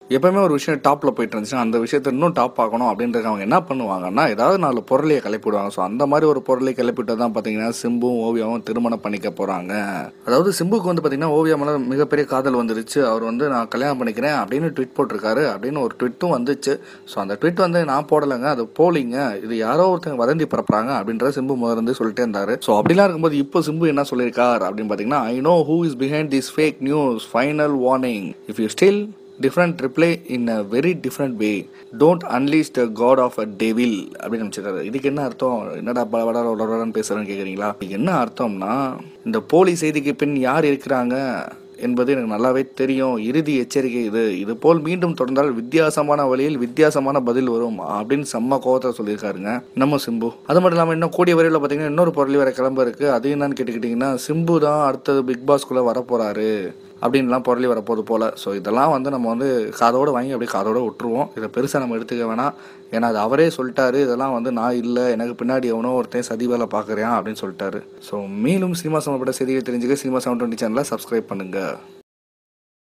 எப்பவுமே ஒரு விஷயம் டாப்பில் போயிட்டு இருந்துச்சுன்னா அந்த விஷயத்தை இன்னும் டாப் ஆகணும் அப்படின்றதுக்கு அவங்க என்ன பண்ணுவாங்கன்னா ஏதாவது 4 பொருளையை கிளப்பிடுவாங்க. ஸோ அந்த மாதிரி ஒரு பொருளை கிளப்பிட்டு தான் பார்த்தீங்கன்னா சிம்புவும் ஓவியாவும் திருமணம் பண்ணிக்க போகிறாங்க. அதாவது சிம்புக்கு வந்து பார்த்தீங்கன்னா ஓவியா மேலே மிகப்பெரிய காதல் வந்துருச்சு. அவர் வந்து நான் கல்யாணம் பண்ணிக்கிறேன் அப்படின்னு ட்வீட் போட்டிருக்காரு அப்படின்னு ஒரு ட்வீட்டும் வந்துச்சு. ஸோ அந்த ட்வீட் வந்து நான் போடலைங்க, அது போலிங்க, இது யாரோ ஒருத்தங்க வதந்தி பரப்புறாங்க அப்படின்ற சிம்பு முதல்ல சொல்லிட்டே இருந்தாரு. ஸோ அப்படிலாம் இருக்கும்போது இப்போ சிம்பு என்ன சொல்லியிருக்கார் அப்படின்னு பார்த்தீங்கன்னா, I know who is behind this fake news, final warning, if you still different reply in a very different way, don't unleash the god of a devil அப்படின்னு நினச்சிருக்காரு. இதுக்கு என்ன அர்த்தம்? என்னடா படன்னு பேசுகிறேன்னு கேட்குறீங்களா? இதுக்கு என்ன அர்த்தம்னா, இந்த போலி செய்திக்கு பின் யார் இருக்கிறாங்க என்பது எனக்கு நல்லாவே தெரியும். இறுதி எச்சரிக்கை இது போல் மீண்டும் தொடர்ந்தால் வித்தியாசமான வழியில் வித்தியாசமான பதில் வரும் அப்படின்னு செம்ம கோவத்தை சொல்லியிருக்காருங்க நம்ம சிம்பு. அது மட்டும் இல்லாமல் இன்னும் கூடிய வரையில் பார்த்தீங்கன்னா இன்னொரு பொருள் வேற கிளம்ப இருக்கு. அது என்னன்னு கேட்டுக்கிட்டிங்கன்னா, சிம்பு தான் அடுத்தது பிக் பாஸ்குள்ளே வரப்போகிறாரு அப்படின்லாம் பொருளி வரப்போது போல். ஸோ இதெல்லாம் வந்து நம்ம வந்து காதோடு வாங்கி அப்படியே காதோடு விட்டுருவோம். இதை பெருசாக நம்ம எடுத்துக்க வேணாம். ஏன்னா அது அவரே சொல்லிட்டாரு, இதெல்லாம் வந்து நான் இல்லை, எனக்கு பின்னாடி எவனோ ஒருத்தன் சதி வேலை பார்க்குறேன் அப்படின்னு சொல்லிட்டாரு. ஸோ மேலும் சினிமா சம்பந்தப்பட்ட செய்திகளை தெரிஞ்சுக்க சினிமா 720 சேனலை சப்ஸ்கிரைப் பண்ணுங்கள்.